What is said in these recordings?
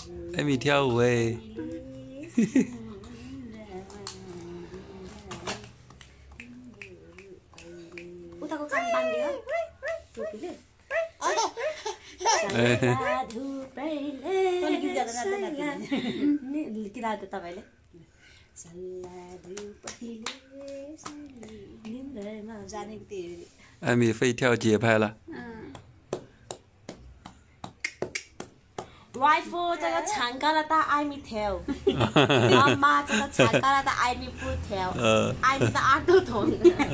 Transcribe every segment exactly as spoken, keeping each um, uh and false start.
艾米跳舞哎。 Utaku gampang dia. Tuh pilih. Ini kita ada तपाईँले जानेको थियो 艾米会跳节拍了。 嗯。 Rifle 这个长高了，但艾米跳。妈妈这个长高了，但艾米不跳。 呃。 艾米的耳朵痛。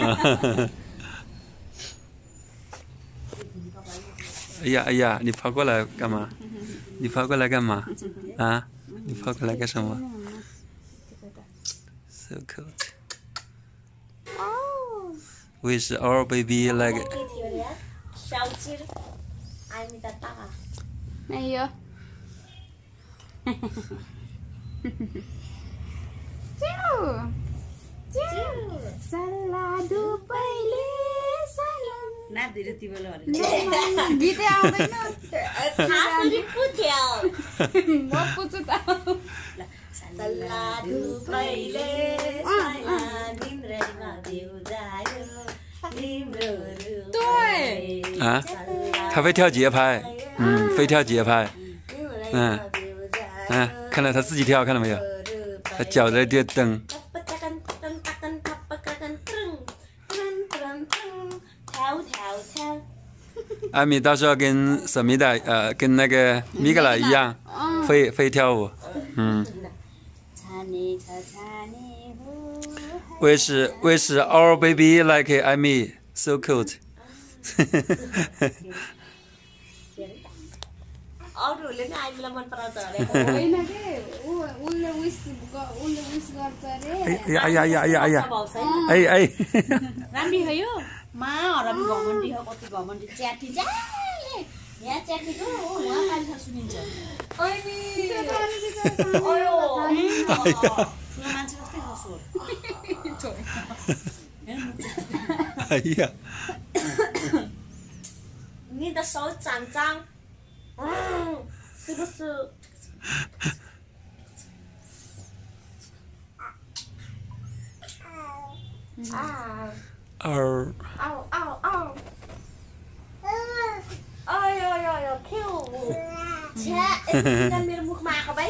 哎呀哎呀，你跑过来干嘛？你跑过来干嘛？啊？你跑过来干什么 ？So cool. Wish our baby like. 小鸡，艾米的大。 没有。啾啾，saladu pहिले salam。 नाच्दै र तिमीले भने गीतै आउँदैन हाँसरी पुथ्यो म पुछु त सल्लादु पहिले साइला तिम्रोमा देउ जायो तिम्रो रूप 对啊，他会跳节拍，嗯，会跳节拍，嗯嗯，看到他自己跳，看到没有？他脚在这蹬。艾米到时候跟舍米达呃跟那个米格拉一样，会会跳舞，嗯。Wish wish our baby like Amy so cute. अरूले नि आइमीलाई मन पराउँछ अरे होइन के उले विश उले विश गर्छ रे आया आया आया आया ai ai राम्री हो यो मा हरामी घमण्डी हो कति घमण्डी च्याटी जाले यहाँ च्याटीको उहाँ पाइन्छ सुनिन्छ ओइनी ओयो यो मान्छे कस्तै हँसो आया नि त सौ चाङचाङ 嗯，是不是？啊！ 二。 嗷嗷嗷！哎呦呦呦 ，Q！ 切，咱मेरो मुखमा आएको भाइ。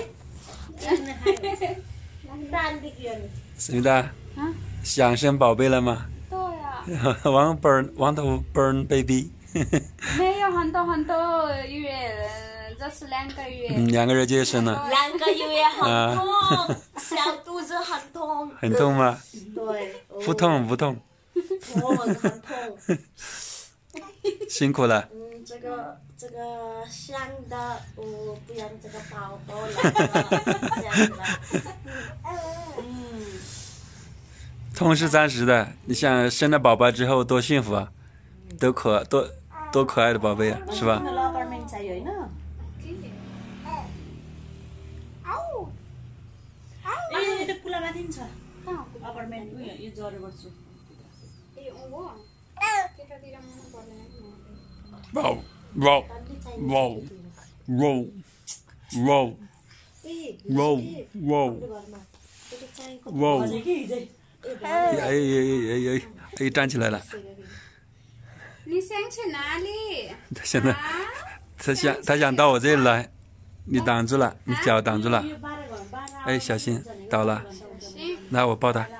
思密达，想生宝贝了吗？ 对呀。 want burn want to burn baby。 没有很多很多月，就是两个月。 嗯，两个月就生了。 两个月很痛，小肚子很痛。 很痛吗？ 对。 不痛不痛。 痛很痛。 辛苦了。 嗯，这个这个香的，我不要这个宝宝来了，这样子了。嗯。 痛是暂时的，你想生了宝宝之后多幸福啊，多可多。 多可爱的宝贝啊，是吧？wow wow wow wow wow wow wow wow 哎哎哎哎哎站起来了。 你想去哪里？ 他现在，他想他想到我这里来，你挡住了，你脚挡住了。哎，小心倒了。来，我抱他。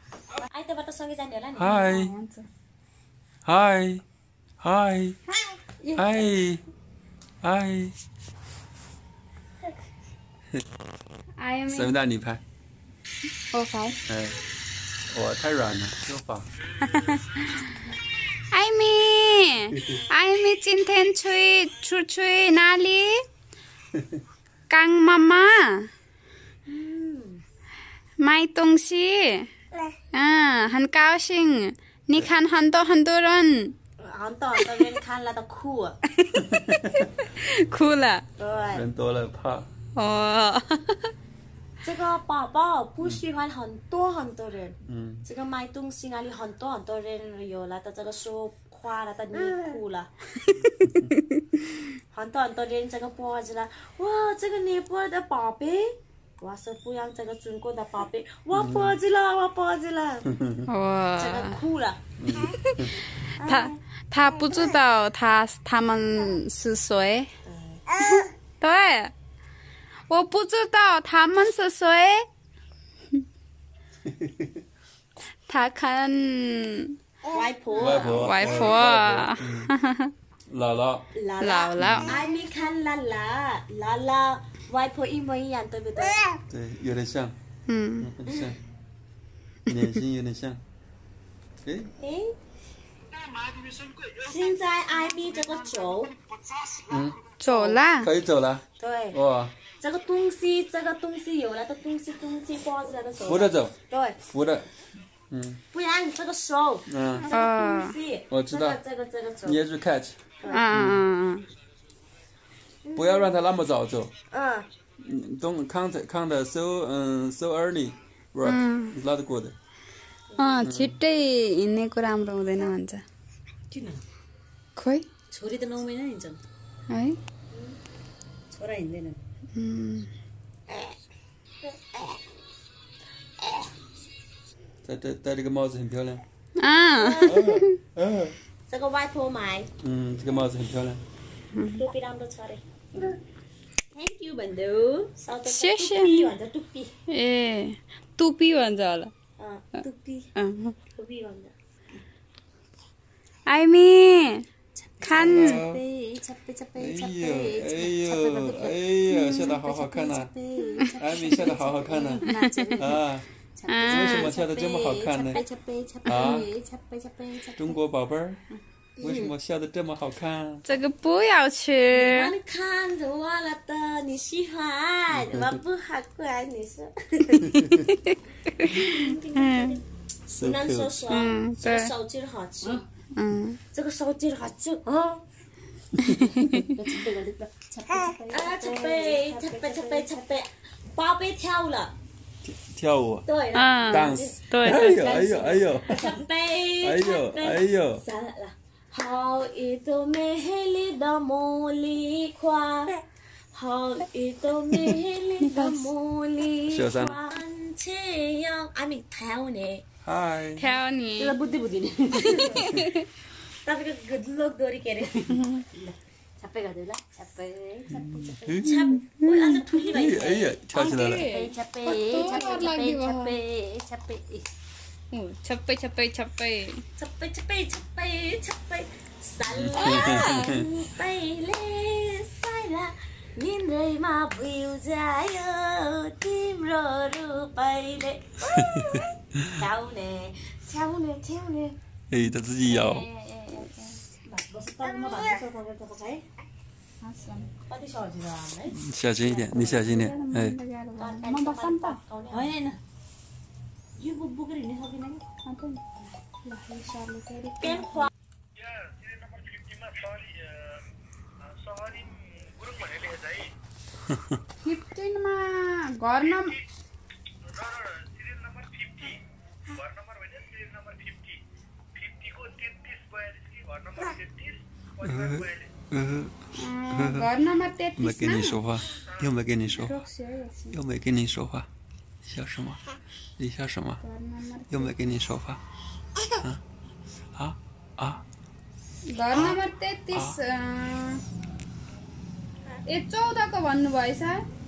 嗨，嗨，嗨，嗨，嗨。什么大你拍？ 我拍。 哎，我太软了，舒服。 艾米，艾米今天出出去哪里？跟妈妈买东西。嗯，很高兴。你看很多很多人。 很多很多人看了都哭。 哭了。 对。 人多了怕。 哦。 这个宝宝不喜欢很多很多人。 嗯。 这个买东西哪里很多很多人有了的这个说话了的你哭了。 很多很多人这个脖子了，哇，这个尼泊尔的宝贝，我是不让这个中国的宝贝，我脖子了，我脖子了， 哇， 这个哭了。 他他不知道他他们是谁。对，我不知道他们是谁。他看外婆， 外婆， 外婆， 姥姥， 姥姥。 艾米看姥姥，姥姥，外婆一模一样，对不对？ 对，有点像， 嗯， 很像，脸型有点像。哎， 诶，现在艾米这个走， 嗯， 走了。 可以走了。 对， 哇， 这个东西，这个东西有了的东西，东西挂着的手， 扶着走， 对， 扶着，嗯不然这个手， 嗯， 这个东西， 我知道这个这个这个走， 捏住 catch， 嗯嗯嗯。 不要让它那么早走。 嗯， 嗯，don't count count so 嗯 so early work is not good。 अँ छिट्टै हिँड्नेको राम्रो हुँदैन भन्छ किन खोइ छोरी त नौ महिना हिँड्छन् है छोरा हिँड्दैनन् उम्, 戴戴戴这个帽子很漂亮。 啊嗯， 这个外婆买嗯，这个帽子很漂亮。 टोपी राम्रो छ अरे थ्याङ्क यू भन्देऊ 谢谢 टुप्पी भन्छ टुप्पी ए टुपी भन्छ होला अँ, टुप्पी अँ। टुप्पी भन्छ आइमी खान छप्पे छप्पे 哎 छप्पे 呦，哎呦，哎呦，笑得好好看呐！艾米笑得好好看呐！啊，为什么笑得这么好看呢？ छप्पे छप्पे 啊， छप्पे छप्पे छप्पे 中国宝贝儿，为什么笑得这么好看？ 这个不要吃你看着我了的，你喜欢，我不好怪你说。 嗯 So 难说 cute。 说， 嗯对这个手劲好吃， 嗯这个手劲好吃啊！啊，擦背，擦背，擦背，擦背，宝贝跳了， 跳舞对了， 嗯 ，dance。 对哎对呦，哎呦，哎呦， 擦背， 哎呦，哎呦。 散了。好一朵美丽的茉莉花，好一朵美丽的茉莉小三花。这样，阿米跳呢？ 嗨。 跳你 त्यसलाई बुद्धि बुझिने तपाईँको गुदलो गोरी के अरे छप्पै गरिदिउ ल छप्पै छप्पै छप्पै ओइ अन्त ठुली भाइ 哎呀，跳起来了。 छप्पै छप्पै छप्पै छप्पै छप्पै छप्पै छप्पै छप्पै छप्पै छप्पै छप्पै साला पहिले साला निन्द्रैमा बुझायो तिम्रो रूपैले छ्याउने छ्याउने छ्याउने 哎，他自己摇。 कति सजिलो है 小心一点，你小心点。哎， होइन यो बोकेर हिँड्न सकिँदैन पेन खुवा फिफ्टिनमा घर नम् घर नम्बर 没 तेत्तिस 跟你说话，又没跟你说话，又没跟你说话，笑什么？你笑什么？又没跟你说话。啊啊啊！ घर नम्बर तेत्तिस ए चौधको भन्नुभएछ